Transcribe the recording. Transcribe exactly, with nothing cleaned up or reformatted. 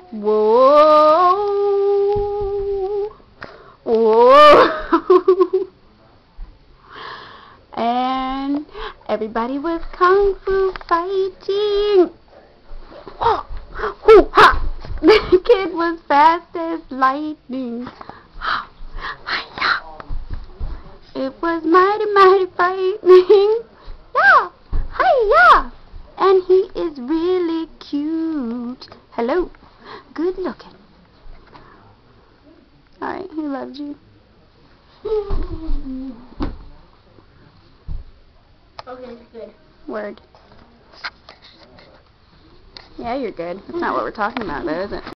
Whoa. Whoa. And everybody was kung fu fighting. Oh, hoo-ha. The kid was fast as lightning. It was mighty, mighty frightening. Yeah, hi-ya. And he is really cute. Hello, good looking. Alright, he loves you. Okay, good. Word. Yeah, you're good. That's not what we're talking about, though, is it?